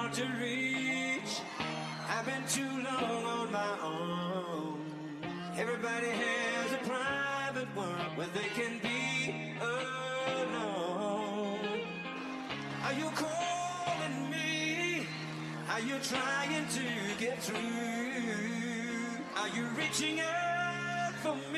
hard to reach. I've been too long on my own. Everybody has a private world where they can be alone. Are you calling me? Are you trying to get through? Are you reaching out for me?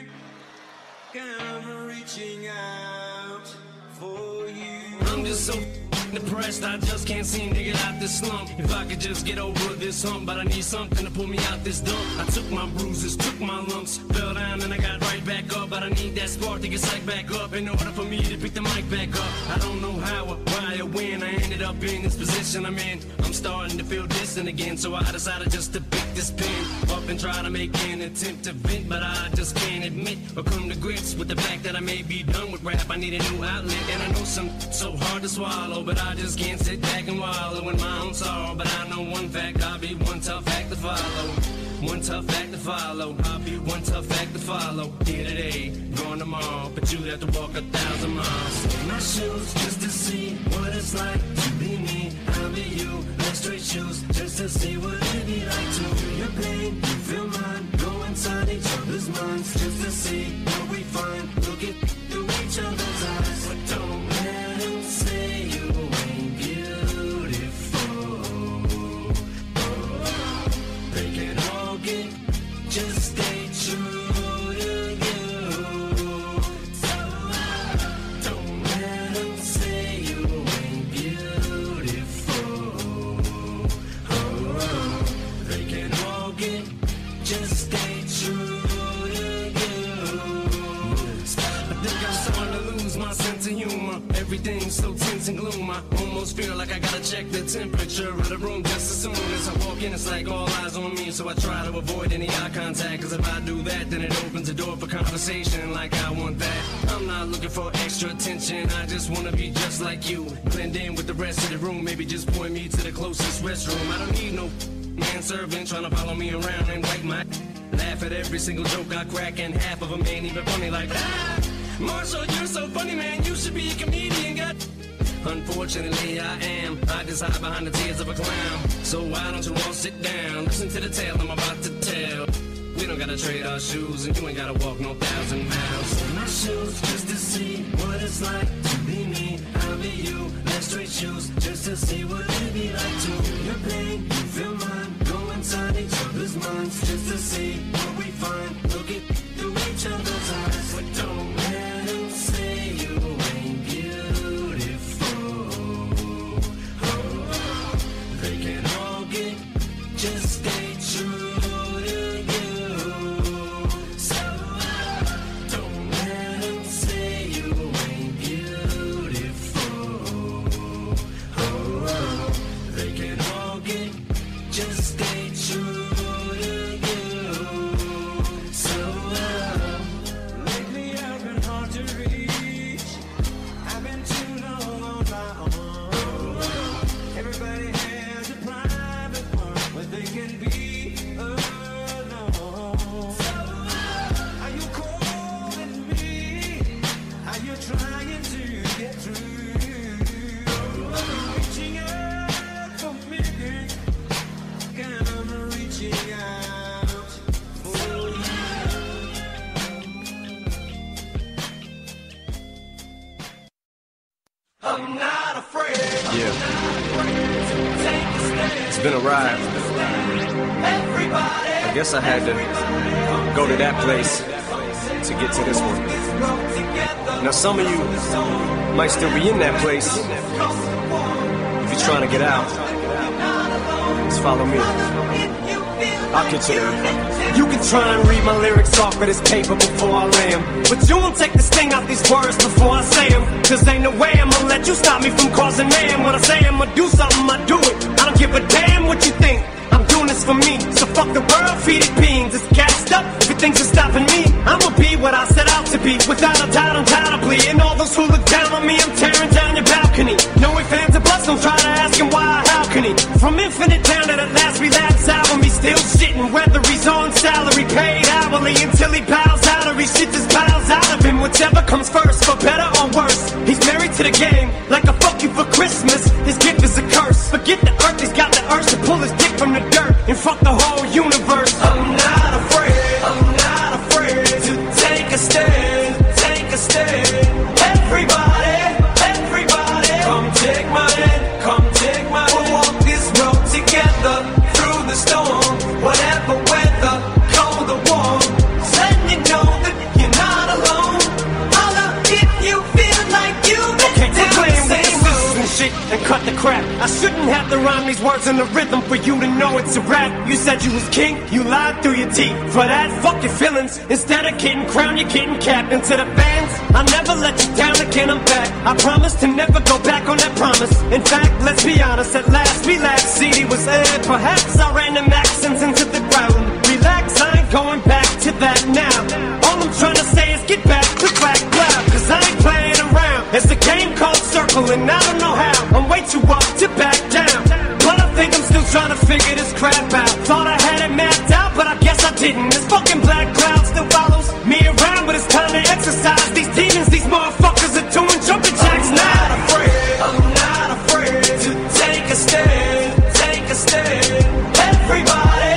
I'm reaching out for you. I'm just so depressed, I just can't seem to get out this slump. If I could just get over this hump, but I need something to pull me out this dump. I took my bruises, took my lumps, fell down and I got right back up. But I need that spark to get psyched back up in order for me to pick the mic back up. I don't know how or why or when I ended up in this position I'm in. I'm starting to feel distant again, so I decided just to pick this pen up and try to make an attempt to vent. But I just can't admit or come to grips with the fact that I may be done with rap. I need a new outlet, and I know some so hard to swallow, but I just can't sit back and wallow in my own sorrow. But I know one fact, I'll be one tough act to follow. One tough act to follow. I'll be one tough act to follow. Here today, gone tomorrow, but you'd have to walk 1,000 miles. In my shoes, just to see what it's like to be me. I'll be you, like straight shoes, just to see what it'd be like to feel your pain, you feel mine. Go inside each other's minds, just to see what we find. Look it through each other's eyes. But don't let them say you ain't beautiful. They can all get, just stay true to you. So don't let them say you ain't beautiful. They can all get, just stay true to you. I think I'm starting to lose my sense of humor. Everything's so tense and gloom. I almost feel like I gotta check the temperature of the room just as soon as I walk in. It's like all eyes on me, so I try to avoid any eye contact. Cause if I do that, then it opens the door for conversation like I want that. I'm not looking for extra attention, I just wanna be just like you. Blend in with the rest of the room, maybe just point me to the closest restroom. I don't need no manservant trying to follow me around and wipe my laugh at every single joke I crack, and half of them ain't even funny like that. Marshall, you're so funny, man, you should be a comedian, God. Unfortunately, I am. I just hide behind the tears of a clown. So why don't you all sit down, listen to the tale I'm about to tell. We don't gotta trade our shoes, and you ain't gotta walk no 1,000 miles. In my shoes, just to see what it's like to be me. I'll be you, like straight shoes, just to see what it'd be like to feel your pain, you feel mine. Go inside each other's minds, just to see what we find. Look it through each other's eyes. But don't let them say you ain't beautiful. They can all get, just stay true to you. So don't let them say you ain't beautiful. They can all get, just stay true to you. So lately I've been hard to reach. I've been too long on my own. Everybody has a private world where they can be alone. Are you calling me? Are you trying to get through? Are you reaching out for me? I'm reaching out for you. I'm not afraid. Yeah. It's been a ride. I guess I had to go to that place to get to this one. Now some of you might still be in that place. If you're trying to get out, just follow me. I'll get you there. You can try and read my lyrics off of this paper before I lay 'em, but you won't take the sting out these words before I say 'em. Cause ain't no way I'ma let you stop me from causing mayhem. When I say I'ma do something, I do it. I don't give a damn what you think. I'm doing this for me. So fuck the world, feed it beans. It's gassed up. If it thinks it's stopping me, I'ma be what I set out to be. Without a doubt, undoubtedly. And all those who look down on me, I'm tearing down your balcony. No ifs, ands, or buts, don't try to ask him why or how can he. From infinite down to the last relapse album, he's still shitting. Whether he's on salary, paid hourly, until he bows out or he shit just piles out of him. Whichever comes first, for better or worse. He's married to the game, like a fuck you for Christmas. His gift is a curse. Forget the earth and fuck the whole universe. I'm not afraid to take a stand, take a stand. Everybody, come take my hand, come take my hand. We'll walk this road together through the storm, whatever weather, cold or warm. Just letting you know that you're not alone. Holla if you feel like you've been down the same road. And shit and cut the crap. I shouldn't have to rhyme these words in the rhythm for you to know it's a rap. You said you was king, you lied through your teeth. For that, fuck your feelings. Instead of getting crowned, you're getting capped. And to the fans, I'll never let you down again, I'm back. I promise to never go back on that promise. In fact, let's be honest, at last we laughed. CD was aired, perhaps I ran them accents into the ground. Relax, I ain't going back to that now. All I'm trying to say is get back to black cloud, cause I ain't playing around. It's a game called Circle and I don't know how. I'm way too up to back down, but I think I'm still trying to figure this crap out. Thought I had it mapped out, but I guess I didn't. This fucking black cloud still follows me around, but it's time to exercise these demons. These motherfuckers are doing jumping jacks now. I'm not afraid to take a stand, take a stand. Everybody,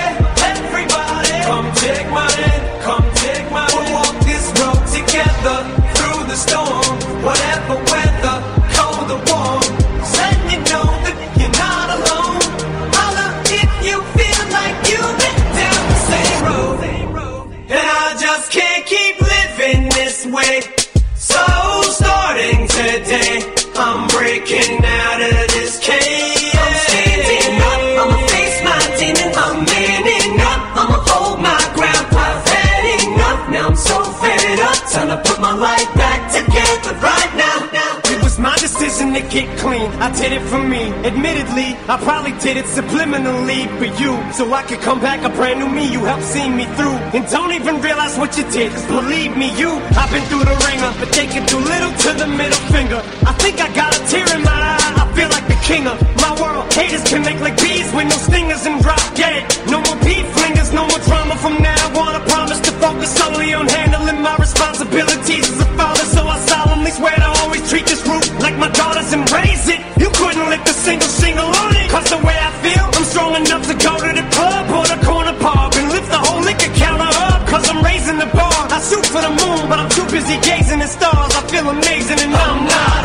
come take my hand, come take my hand. We'll walk this road together through the storm, whatever weather, cold or warm. Just letting you know that you're not alone. Holla if you feel like you've been down the same road. And I just can't keep living this way. So starting today, I'm breaking out of this cage. I'm standing up, I'ma face my demons. I'm manning up, I'ma hold my ground. I've had enough, now I'm so fed up. Time to put my life back together right now. It was my decision to get clean, I did it for me. Admittedly, I probably did it subliminally for you, so I could come back a brand new me. You helped see me through, and don't even realize what you did, cause believe me, I've been through the ringer, but they can do little to the middle finger. I think I got a tear in my eye, I feel like the king of my world. Haters can make like bees with no stingers and drop dead. No more beef flingers, no more drama from now on. I promise to focus solely on handling my responsibilities as a father, so I solemnly swear to always treat this group like my daughters and raise it. You couldn't lift a single shingle on it, cause the way I feel, I'm strong enough to go to the club or the corner pub and lift the whole liquor counter up, cause I'm raising the bar. I shoot for the moon, but I'm too busy gazing at stars. I feel amazing and I'm not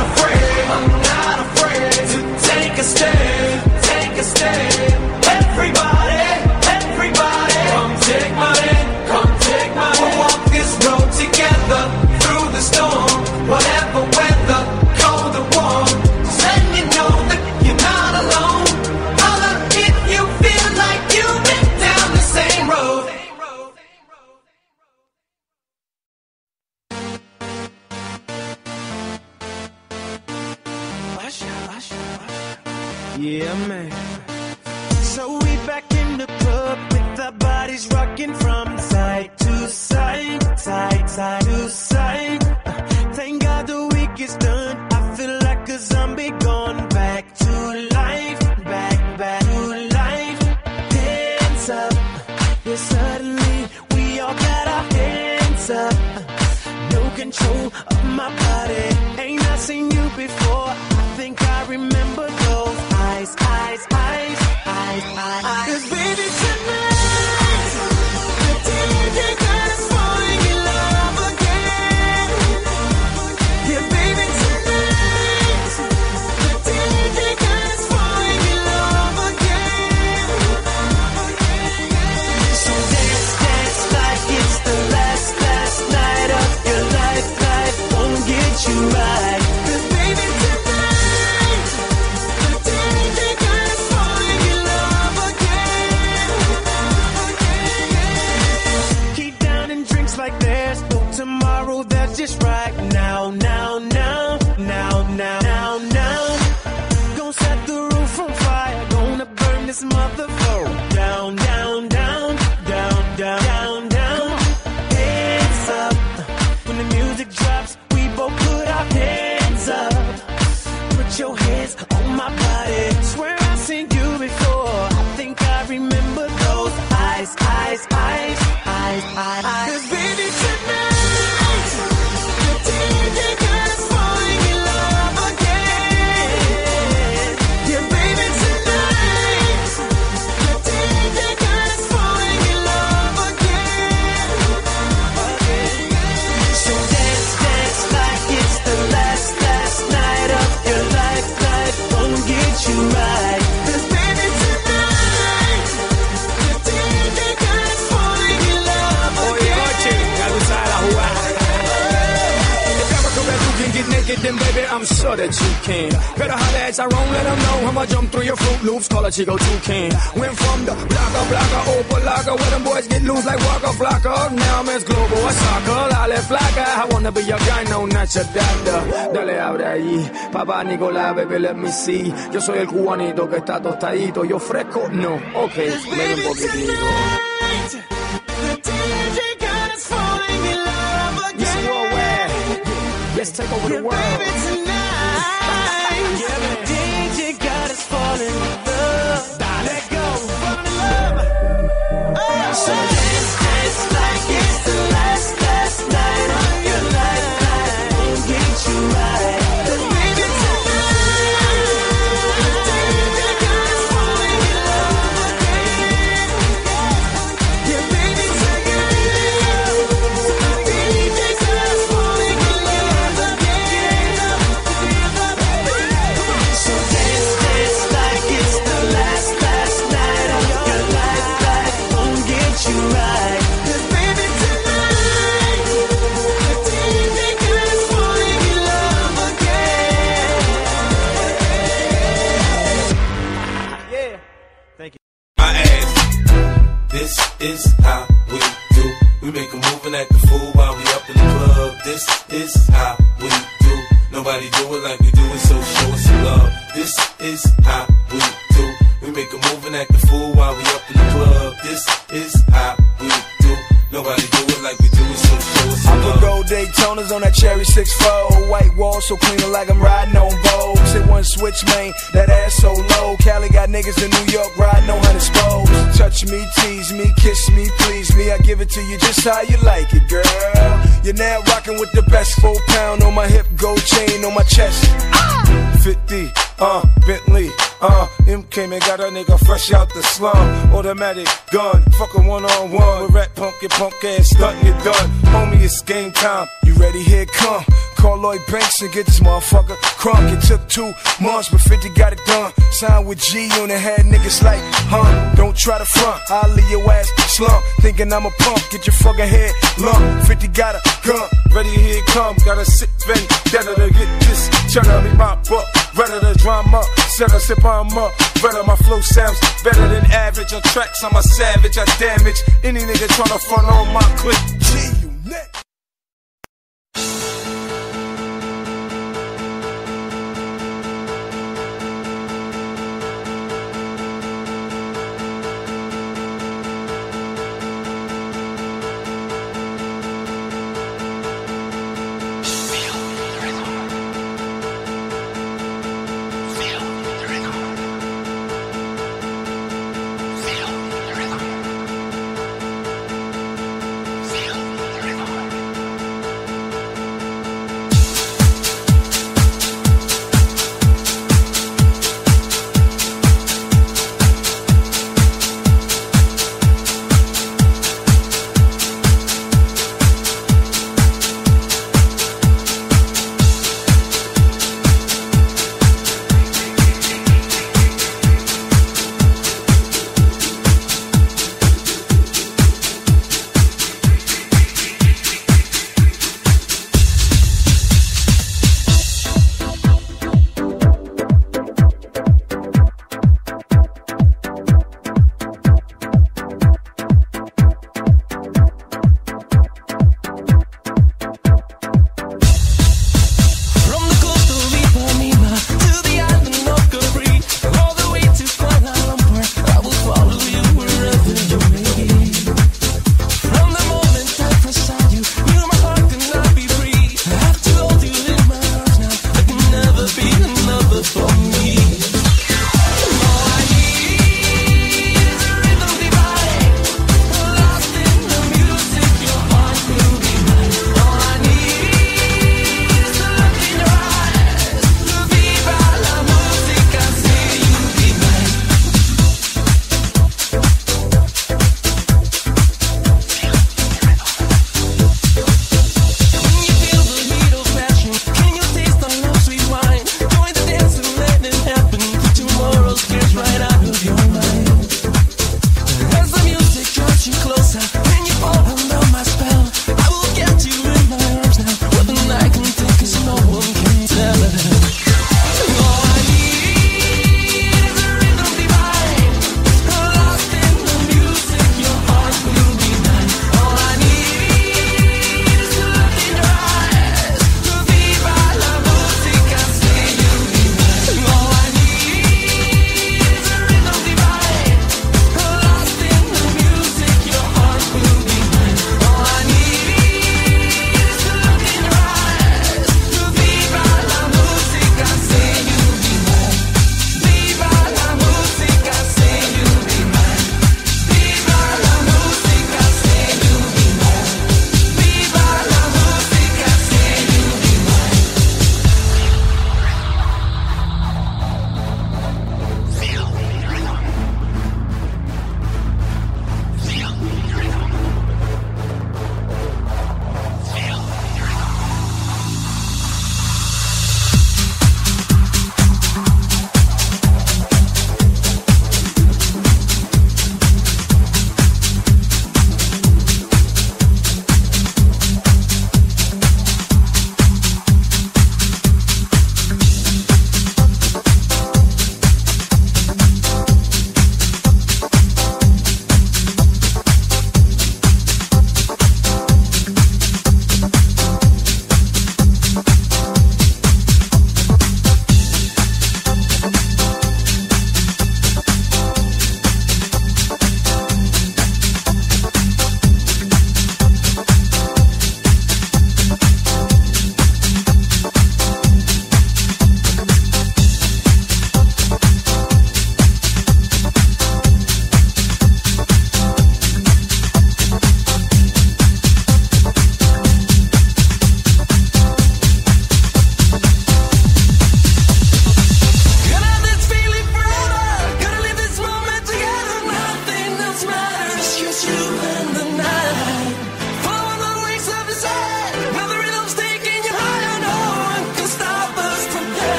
afraid to take a stand, take a stand. Everybody, come take my hand, come take my hand. We'll walk this road together through the storm, whatever weather, cold or warm. Just letting you know that you're not alone. Holla if you feel like you've been down the same road. Yeah, man. So we back in the club with our bodies rocking from side to side, side to side. Thank God the week is done. I feel like a zombie gone back to life, back to life. Hands up, yeah, suddenly we all got our hands up. No control of my body. Ain't I seen you before? I think I remember those eyes. Cause baby tonight, the DJ got us falling in love again. Yeah, baby tonight, the DJ got us falling in love again. So dance like it's the last night of your life. Life won't get you right. Cause baby tonight, the DJ got us falling in love again. Keep down and drinks like there's no tomorrow. That's just right now. Gonna set the roof on fire. Gonna burn this motherfucker down. Hands up. When the music drops, we both put our hands up. Put your hands on my body. Swear I've seen you before. I think I remember those eyes. Cause baby tonight, the DJ got us falling in love again. Yeah, baby tonight, the DJ got get you right. 'Cause baby tonight, the DJ got us falling in love again. Get naked, then baby, I'm sure that you can. Better holler at Tyrone, let them know I'ma jump through your Fruit Loops, call a Chico Toucan. Went from the blocker, Opalaga, where them boys get loose like Waka Flocka. Now I'm as global as soccer, Lale Flocka. I wanna be your guy, no, not your doctor. Dale, abre allí, papá Nicolás, baby, let me see. Yo soy el cubanito que está tostadito, yo fresco, no, ok, ven un poquitito. The DJ got us falling in love again. Let's take over the world. Baby tonight, the DJ got us falling in love. Let go, fall in love. Oh, so dance like it's the last night of your life. Won't get you right. 'Cause baby tonight, the DJ got us falling in love again. Yeah, baby tonight, the DJ got us falling in love again. So dance like it's the last night of your life. Won't get you right. 'Cause baby tonight, the DJ got us falling in love again. Yeah, thank you. I ask, this is how we do. We make a move and act the fool while we up in the club. This is how we do. Nobody do it like we do it, so show us some love. This is how we do. We make a move and act the fool while we up in the club. This is how we do. Nobody do it like we do it, so show us I some put love. gold Daytonas on that cherry 6-4. White wall so clean like I'm riding on Vogue. Say one switch, man, that ass so low. Cali got niggas in New York riding on 100 spokes. Touch me, tease me, kiss me, please me. I give it to you just how you like it, girl. You're now rocking with the best 4 pound on my hip, gold chain on my chest. 50, Bentley, MK man got a nigga fresh out the slum. Automatic gun, fuckin' one-on-one with rat punk, your punk ass stuntin' you done. Homie, it's game time. You ready? Here it come. Call Lloyd Banks and get this motherfucker crunk. It took 2 months, but 50 got it done. Signed with G on the head, niggas like, don't try to front. I'll leave your ass slump, thinking I'm a punk. Get your fucking head lump. 50 got a gun, ready, here it come. Got a sick vendetta to get this cheddar. Me mop up, better the drama. Set a sip on up, better my flow sounds better than average. On tracks, I'm a savage, I damage any nigga tryna front on my clip.